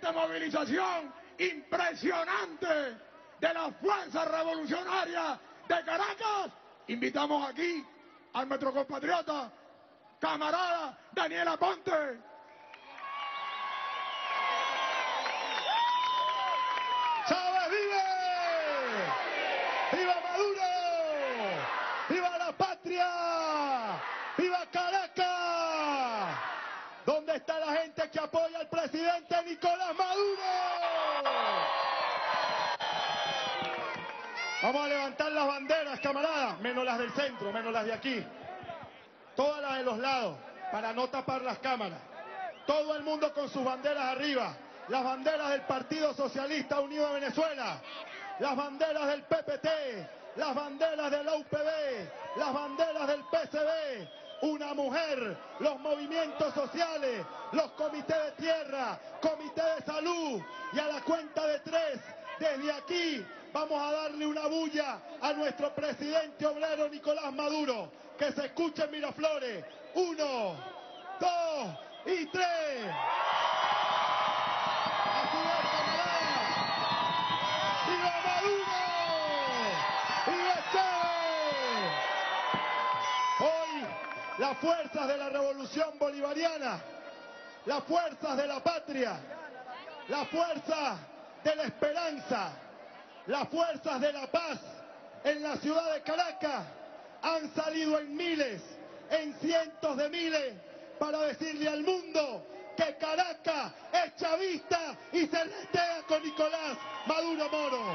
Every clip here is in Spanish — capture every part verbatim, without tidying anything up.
de movilización impresionante de la Fuerza Revolucionaria de Caracas, invitamos aquí a nuestro compatriota, camarada Daniel Aponte. ¡Chávez vive! ¡Viva Maduro! ¡Viva la patria! ¡Viva Caracas! ¿Dónde está la gente que apoya al presidente Nicolás Maduro? Vamos a levantar las banderas, camaradas, menos las del centro, menos las de aquí. Todas las de los lados, para no tapar las cámaras. Todo el mundo con sus banderas arriba. Las banderas del Partido Socialista Unido de Venezuela, las banderas del P P T, las banderas de la U P B, las banderas del P S B, una mujer, los movimientos sociales, los comités de tierra, comité de salud, y a la cuenta de tres, desde aquí vamos a darle una bulla a nuestro presidente obrero Nicolás Maduro, que se escuche en Miraflores. Uno, dos y tres. Así es, camarada. ¡Viva Maduro! ¡Viva Chávez! Hoy las fuerzas de la revolución bolivariana, las fuerzas de la patria, las fuerzas de la esperanza, las fuerzas de la paz en la ciudad de Caracas han salido en miles, en cientos de miles, para decirle al mundo que Caracas es chavista y se retea con Nicolás Maduro Moro.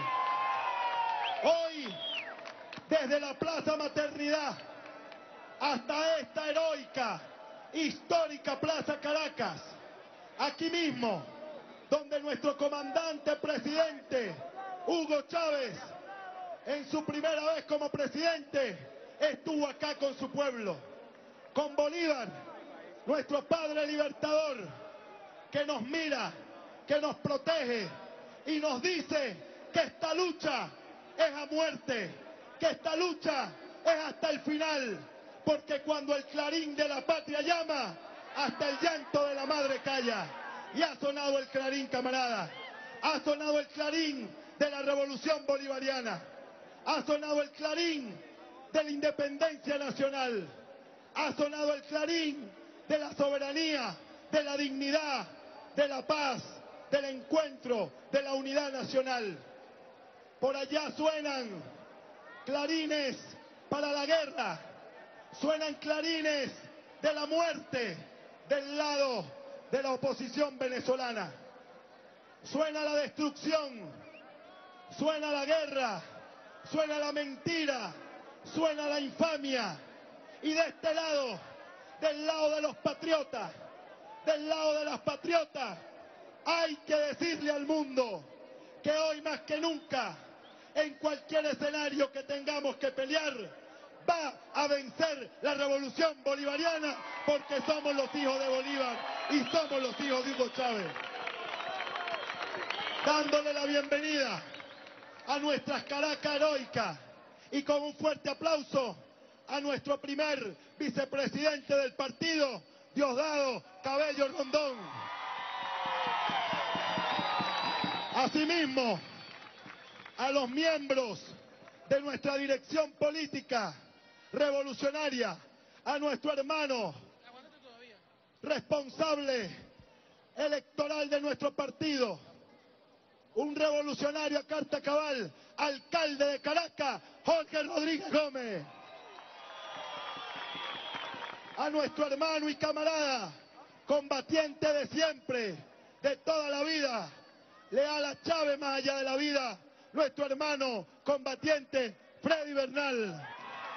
Hoy, desde la Plaza Maternidad hasta esta heroica, histórica Plaza Caracas, aquí mismo, donde nuestro comandante presidente, Hugo Chávez, en su primera vez como presidente, estuvo acá con su pueblo, con Bolívar, nuestro padre libertador, que nos mira, que nos protege y nos dice que esta lucha es a muerte, que esta lucha es hasta el final, porque cuando el clarín de la patria llama, hasta el llanto de la madre calla. Y ha sonado el clarín, camarada, ha sonado el clarín de la revolución bolivariana, ha sonado el clarín de la independencia nacional, ha sonado el clarín de la soberanía, de la dignidad, de la paz, del encuentro, de la unidad nacional. Por allá suenan clarines para la guerra, suenan clarines de la muerte del lado de la oposición venezolana. Suena la destrucción, suena la guerra, suena la mentira, suena la infamia. Y de este lado, del lado de los patriotas, del lado de las patriotas, hay que decirle al mundo que hoy más que nunca, en cualquier escenario que tengamos que pelear, va a vencer la revolución bolivariana, porque somos los hijos de Bolívar y somos los hijos de Hugo Chávez. Dándole la bienvenida a nuestras Caracas heroicas y con un fuerte aplauso a nuestro primer vicepresidente del partido, Diosdado Cabello Rondón. Asimismo, a los miembros de nuestra dirección política revolucionaria, a nuestro hermano responsable electoral de nuestro partido, un revolucionario a carta cabal, alcalde de Caracas, Jorge Rodríguez Gómez. A nuestro hermano y camarada, combatiente de siempre, de toda la vida, leal a Chávez más allá de la vida, nuestro hermano combatiente Freddy Bernal.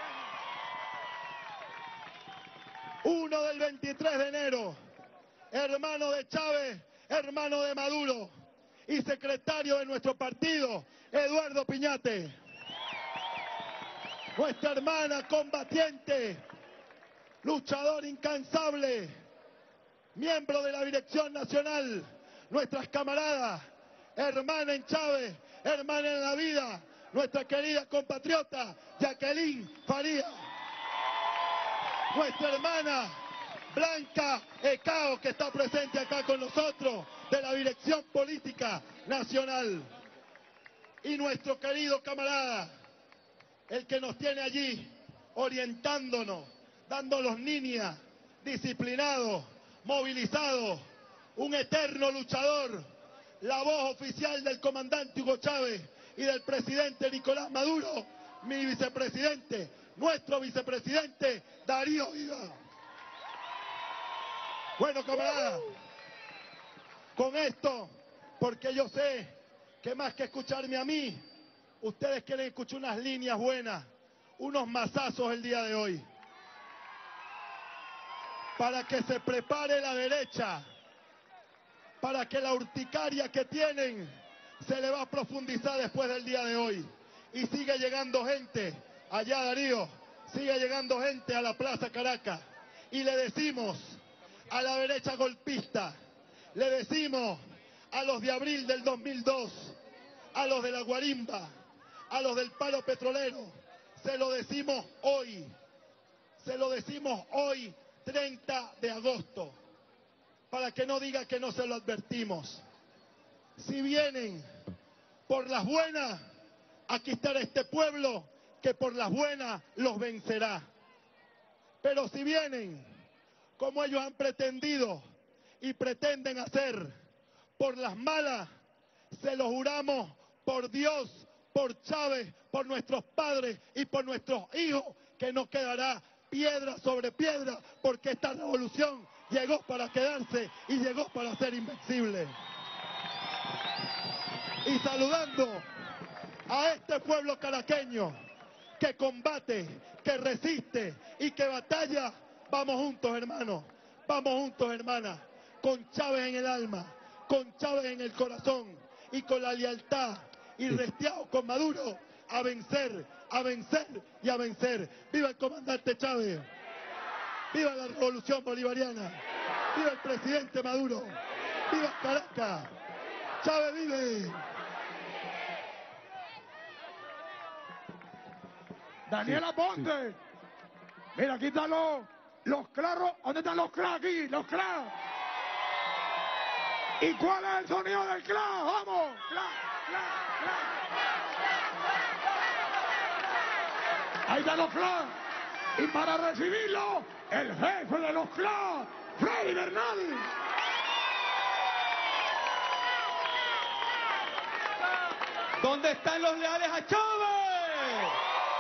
Uno del veintitrés de enero, hermano de Chávez, hermano de Maduro y secretario de nuestro partido, Eduardo Piñate. Nuestra hermana combatiente, luchador incansable, miembro de la dirección nacional, nuestras camaradas, hermana en Chávez, hermana en la vida, nuestra querida compatriota Jacqueline Faría. Nuestra hermana Blanca Ecao, que está presente acá con nosotros, de la dirección política nacional. Y nuestro querido camarada, el que nos tiene allí orientándonos, dándonos líneas, disciplinados, movilizados, un eterno luchador, la voz oficial del comandante Hugo Chávez y del presidente Nicolás Maduro, mi vicepresidente, nuestro vicepresidente Darío Viva. Bueno, camarada, con esto, porque yo sé que más que escucharme a mí, ustedes quieren escuchar unas líneas buenas, unos mazazos el día de hoy, para que se prepare la derecha, para que la urticaria que tienen se le va a profundizar después del día de hoy. Y sigue llegando gente, allá Darío, sigue llegando gente a la Plaza Caracas. Y le decimos a la derecha golpista, le decimos a los de abril del dos mil dos, a los de la guarimba, a los del paro petrolero, se lo decimos hoy, se lo decimos hoy, treinta de agosto, para que no diga que no se lo advertimos. Si vienen por las buenas, aquí estará este pueblo que por las buenas los vencerá. Pero si vienen como ellos han pretendido y pretenden hacer por las malas, se lo juramos por Dios, por Chávez, por nuestros padres y por nuestros hijos, que no quedará piedra sobre piedra, porque esta revolución llegó para quedarse y llegó para ser invencible. Y saludando a este pueblo caraqueño que combate, que resiste y que batalla, vamos juntos, hermanos, vamos juntos, hermanas, con Chávez en el alma, con Chávez en el corazón y con la lealtad y restiados con Maduro, a vencer, a vencer y a vencer. ¡Viva el comandante Chávez! ¡Viva la revolución bolivariana! ¡Viva el presidente Maduro! ¡Viva Caracas! ¡Chávez vive! Daniela Ponte. Mira, aquí están los, los claros. ¿Dónde están los claros aquí? Los claros. ¿Y cuál es el sonido del claro? ¡Vamos! ¡Cla, cla, cla! Ahí están los claros. Y para recibirlo, el jefe de los claros, Freddy Bernal. ¿Dónde están los leales a Chávez?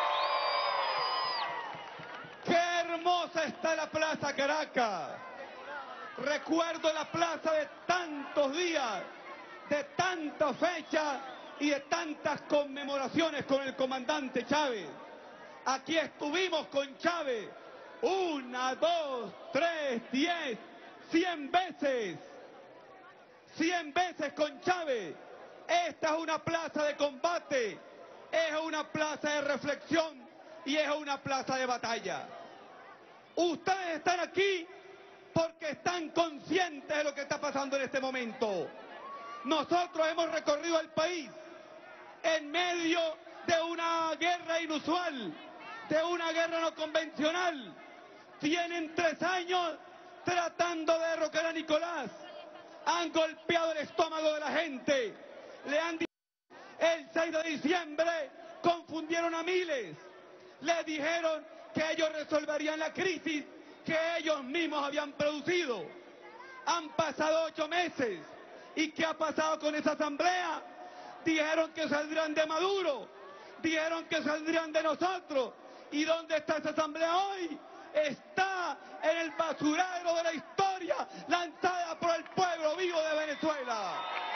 ¡Qué hermosa está la Plaza Caracas! Recuerdo la plaza de tantos días, de tantas fechas y de tantas conmemoraciones con el comandante Chávez. Aquí estuvimos con Chávez una, dos, tres, diez, cien veces. Cien veces con Chávez. Esta es una plaza de combate, es una plaza de reflexión y es una plaza de batalla. Ustedes están aquí porque están conscientes de lo que está pasando en este momento. Nosotros hemos recorrido el país en medio de una guerra inusual, de una guerra no convencional. Tienen tres años tratando de derrocar a Nicolás. Han golpeado el estómago de la gente. Le han dicho, el seis de diciembre confundieron a miles. Le dijeron que ellos resolverían la crisis que ellos mismos habían producido. Han pasado ocho meses. ¿Y qué ha pasado con esa asamblea? Dijeron que saldrían de Maduro. Dijeron que saldrían de nosotros. ¿Y dónde está esa asamblea hoy? Está en el basurero de la historia lanzada por el pueblo vivo de Venezuela.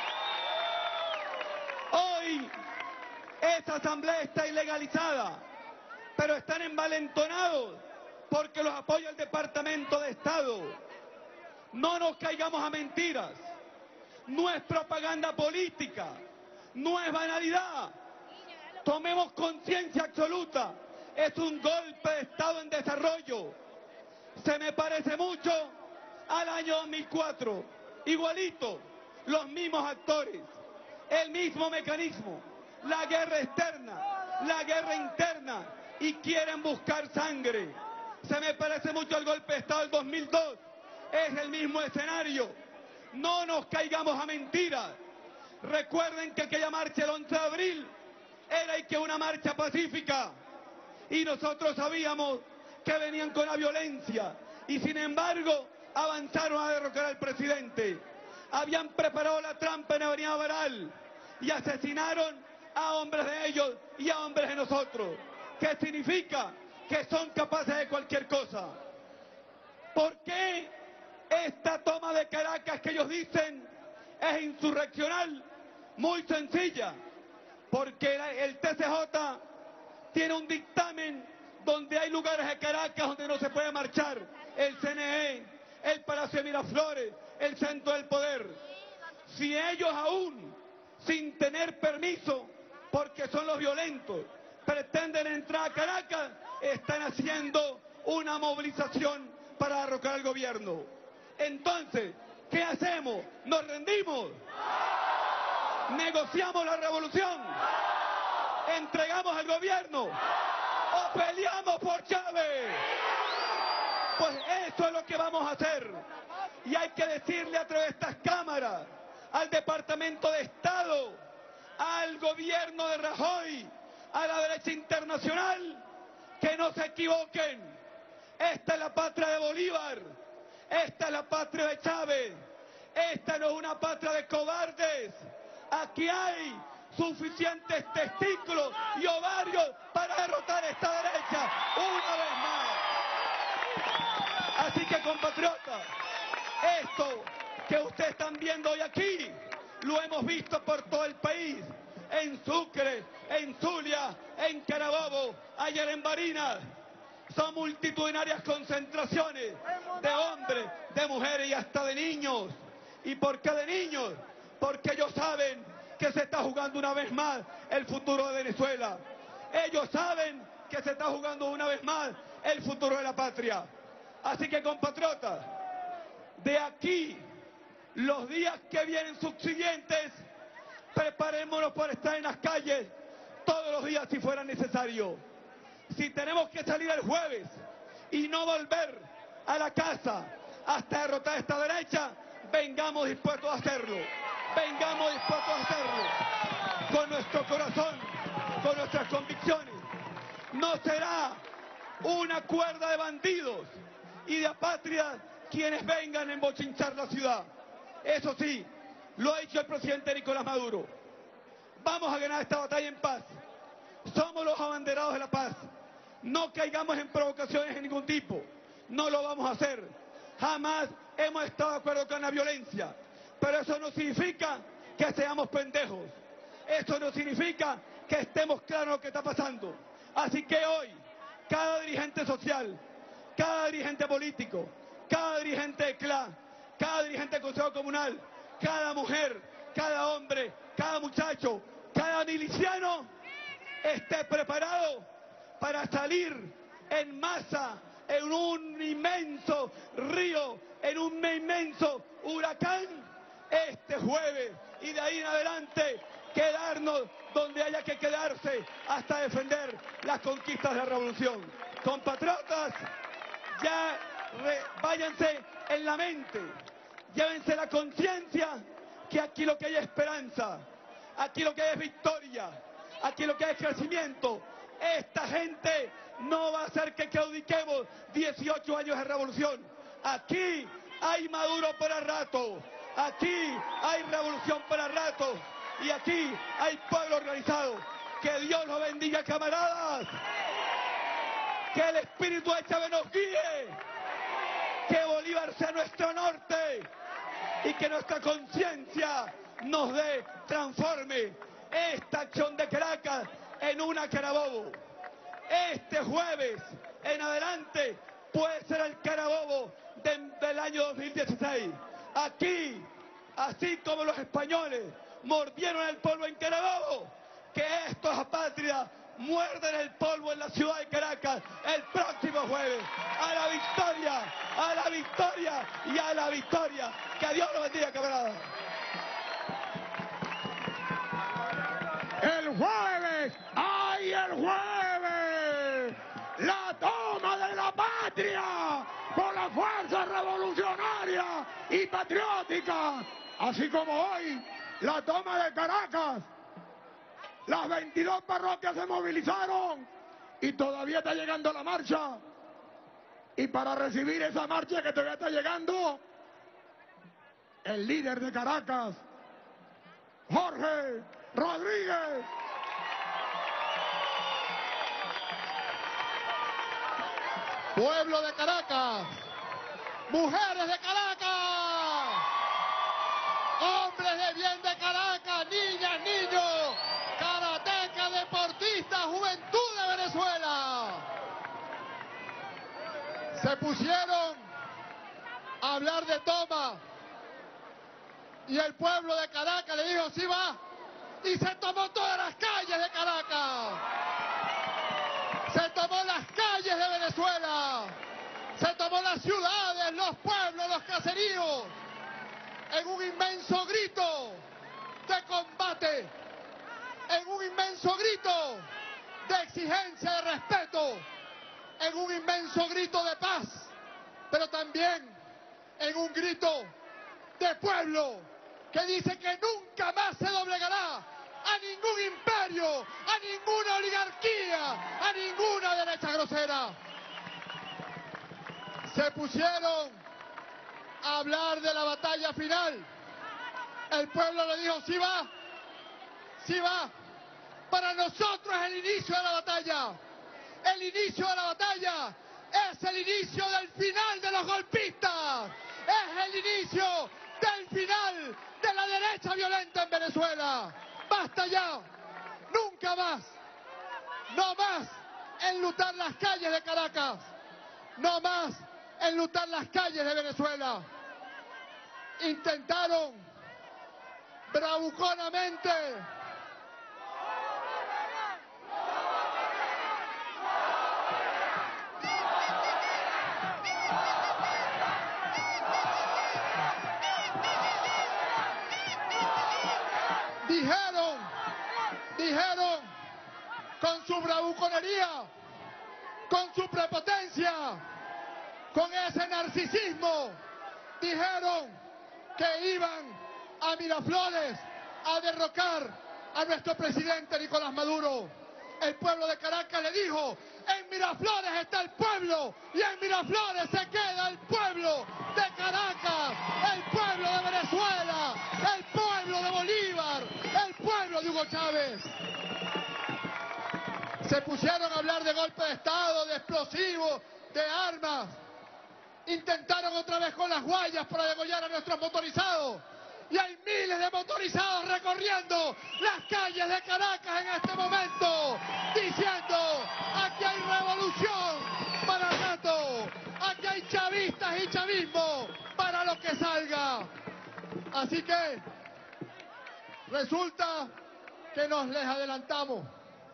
Hoy esa asamblea está ilegalizada, pero están envalentonados porque los apoya el Departamento de Estado. No nos caigamos a mentiras. No es propaganda política, no es banalidad. Tomemos conciencia absoluta. Es un golpe de Estado en desarrollo. Se me parece mucho al año dos mil cuatro. Igualito, los mismos actores, el mismo mecanismo, la guerra externa, la guerra interna, y quieren buscar sangre. Se me parece mucho al golpe de Estado del dos mil dos. Es el mismo escenario. no nos caigamos a mentiras. Recuerden que aquella marcha el once de abril era y que una marcha pacífica, y nosotros sabíamos que venían con la violencia, y sin embargo avanzaron a derrocar al presidente. Habían preparado la trampa en Avenida Baral y asesinaron a hombres de ellos y a hombres de nosotros. ¿Qué significa? Que son capaces de cualquier cosa. ¿Por qué esta toma de Caracas que ellos dicen es insurreccional? Muy sencilla, porque el T C J tiene un dictamen donde hay lugares de Caracas donde no se puede marchar: el C N E, el Palacio de Miraflores, el Centro del Poder. Si ellos aún, sin tener permiso, porque son los violentos, pretenden entrar a Caracas, están haciendo una movilización para derrocar al gobierno. Entonces, ¿qué hacemos? ¿Nos rendimos? ¿Negociamos la revolución? ¿Entregamos al gobierno? ¿O peleamos por Chávez? Pues eso es lo que vamos a hacer. Y hay que decirle a través de estas cámaras, al Departamento de Estado, al gobierno de Rajoy, a la derecha internacional, que no se equivoquen. Esta es la patria de Bolívar, esta es la patria de Chávez, esta no es una patria de cobardes. Aquí hay suficientes testículos y ovarios para derrotar esta derecha una vez más. Así que, compatriotas, esto que ustedes están viendo hoy aquí, lo hemos visto por todo el país, en Sucre, en Zulia, en Carabobo, ayer en Barinas. Son multitudinarias concentraciones de hombres, de mujeres y hasta de niños. ¿Y por qué de niños? Porque ellos saben que se está jugando una vez más el futuro de Venezuela. Ellos saben que se está jugando una vez más el futuro de la patria. Así que, compatriotas, de aquí, los días que vienen subsiguientes, preparémonos para estar en las calles todos los días si fuera necesario. Si tenemos que salir el jueves y no volver a la casa hasta derrotar a esta derecha, vengamos dispuestos a hacerlo. Vengamos dispuestos a hacerlo con nuestro corazón, con nuestras convicciones. No será una cuerda de bandidos y de apátridas quienes vengan a embochinchar la ciudad. Eso sí, lo ha dicho el presidente Nicolás Maduro. Vamos a ganar esta batalla en paz. Somos los abanderados de la paz. No caigamos en provocaciones de ningún tipo. No lo vamos a hacer. Jamás hemos estado de acuerdo con la violencia. Pero eso no significa que seamos pendejos. Eso no significa que estemos claros en lo que está pasando. Así que hoy, cada dirigente social, cada dirigente político, cada dirigente de C L A, cada dirigente del Consejo Comunal, cada mujer, cada hombre, cada muchacho, cada miliciano, esté preparado para salir en masa en un inmenso río, en un inmenso huracán, este jueves, y de ahí en adelante quedarnos donde haya que quedarse hasta defender las conquistas de la revolución. Compatriotas, ya re, váyanse en la mente, llévense la conciencia que aquí lo que hay es esperanza, aquí lo que hay es victoria, aquí lo que hay es crecimiento. Esta gente no va a hacer que claudiquemos dieciocho años de revolución. Aquí hay Maduro para rato, aquí hay revolución para rato, y aquí hay pueblo organizado. Que Dios los bendiga, camaradas. Que el espíritu de Chávez nos guíe. Que Bolívar sea nuestro norte. Y que nuestra conciencia nos dé, transforme esta acción de Caracas en una Carabobo. Este jueves en adelante puede ser el Carabobo de, del año dos mil dieciséis. Aquí, así como los españoles mordieron el polvo en Carabobo, que estos apátridas muerden el polvo en la ciudad de Caracas el próximo jueves. A la victoria, a la victoria y a la victoria. Que Dios los bendiga, camaradas. El jueves, ¡ay, el jueves! La toma de la patria por la fuerza revolucionaria y patriótica, así como hoy la toma de Caracas. Las veintidós parroquias se movilizaron y todavía está llegando la marcha. Y para recibir esa marcha que todavía está llegando, el líder de Caracas, Jorge Rodríguez. Pueblo de Caracas, mujeres de Caracas, hombres de bien de Caracas, niñas, niños, karatecas, deportistas, juventud de Venezuela. Se pusieron a hablar de toma y el pueblo de Caracas le dijo sí va, y se tomó todas las calles de Caracas. Se tomó las calles de Venezuela, se tomó las ciudades, los pueblos, los caseríos, en un inmenso grito de combate, en un inmenso grito de exigencia de respeto, en un inmenso grito de paz, pero también en un grito de pueblo que dice que nunca más se doblegará a ningún imperio, a ninguna oligarquía, a ninguna derecha grosera. Se pusieron a hablar de la batalla final. El pueblo le dijo, sí va, sí va. Para nosotros es el inicio de la batalla. El inicio de la batalla es el inicio del final de los golpistas. Es el inicio del final de la derecha violenta en Venezuela. ¡Basta ya! ¡Nunca más! ¡No más enlutar las calles de Caracas! ¡No más enlutar las calles de Venezuela! Intentaron bravuconamente dijeron, dijeron con su bravuconería, con su prepotencia, con ese narcisismo, dijeron que iban a Miraflores a derrocar a nuestro presidente Nicolás Maduro. El pueblo de Caracas le dijo, en Miraflores está el pueblo y en Miraflores se queda el pueblo de Caracas, el pueblo de Venezuela, el pueblo de Bolívar, el pueblo de Hugo Chávez. Se pusieron a hablar de golpe de Estado, de explosivos, de armas. Intentaron otra vez con las guayas para degollar a nuestros motorizados. Y hay miles de motorizados recorriendo las calles de Caracas en este momento, diciendo, aquí hay revolución para rato, aquí hay chavistas y chavismo para lo que salga. Así que resulta que nos les adelantamos.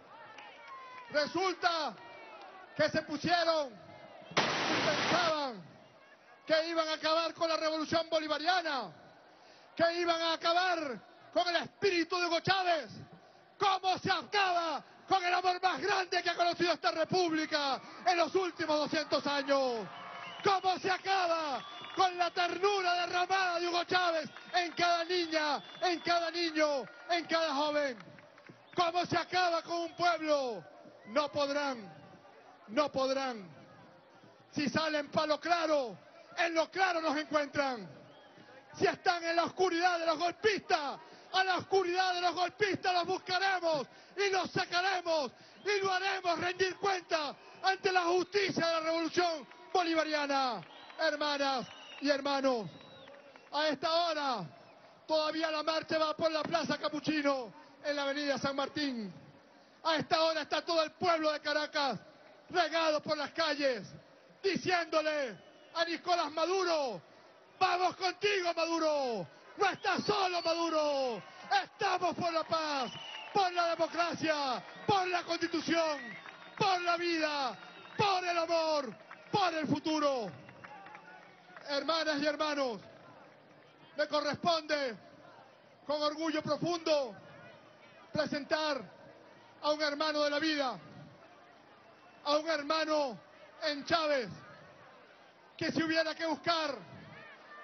Resulta que se pusieron y pensaban que iban a acabar con la revolución bolivariana, que iban a acabar con el espíritu de Hugo Chávez. ¿Cómo se acaba con el amor más grande que ha conocido esta república en los últimos doscientos años? ¿Cómo se acaba con la ternura derramada de Hugo Chávez en cada niña, en cada niño, en cada joven? ¿Cómo se acaba con un pueblo? No podrán, no podrán. Si salen para lo claro, en lo claro nos encuentran. Si están en la oscuridad de los golpistas, a la oscuridad de los golpistas los buscaremos y los sacaremos y lo haremos rendir cuenta ante la justicia de la revolución bolivariana. Hermanas y hermanos, a esta hora todavía la marcha va por la Plaza Capuchino en la avenida San Martín. A esta hora está todo el pueblo de Caracas regado por las calles diciéndole a Nicolás Maduro, vamos contigo, Maduro, no estás solo, Maduro, estamos por la paz, por la democracia, por la Constitución, por la vida, por el amor, por el futuro. Hermanas y hermanos, me corresponde con orgullo profundo presentar a un hermano de la vida, a un hermano en Chávez, que si hubiera que buscar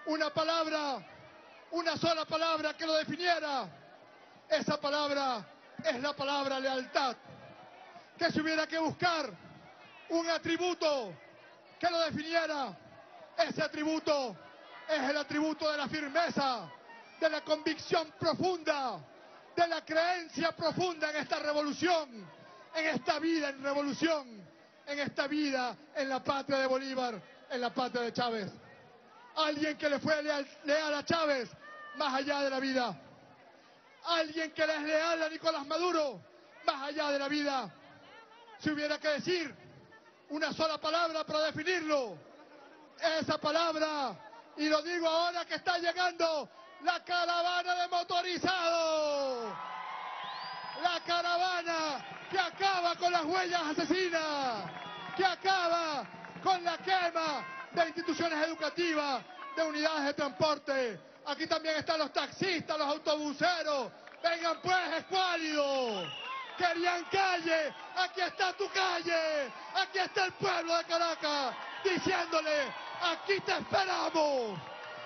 una palabra, una sola palabra que lo definiera, esa palabra es la palabra lealtad. Que si hubiera que buscar un atributo que lo definiera, ese atributo es el atributo de la firmeza, de la convicción profunda, de la creencia profunda en esta revolución, en esta vida en revolución, en esta vida en la patria de Bolívar, en la patria de Chávez. Alguien que le fue leal, leal a Chávez más allá de la vida. Alguien que le es leal a Nicolás Maduro más allá de la vida. Si hubiera que decir una sola palabra para definirlo, esa palabra, y lo digo ahora que está llegando la caravana de motorizados, la caravana que acaba con las huellas asesinas, que acaba con la quema de instituciones educativas, de unidades de transporte. Aquí también están los taxistas, los autobuseros. Vengan pues, escuálidos. Querían calle, aquí está tu calle, aquí está el pueblo de Caracas, diciéndole, aquí te esperamos.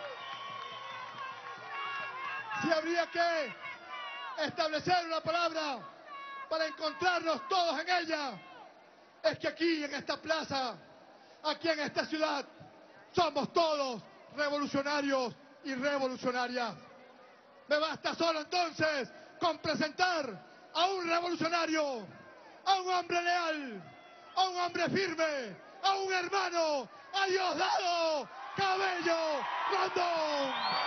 Si habría que establecer una palabra para encontrarnos todos en ella, es que aquí en esta plaza, aquí en esta ciudad, somos todos revolucionarios y revolucionarias. Me basta solo entonces con presentar a un revolucionario, a un hombre leal, a un hombre firme, a un hermano, a Diosdado Cabello Rondón.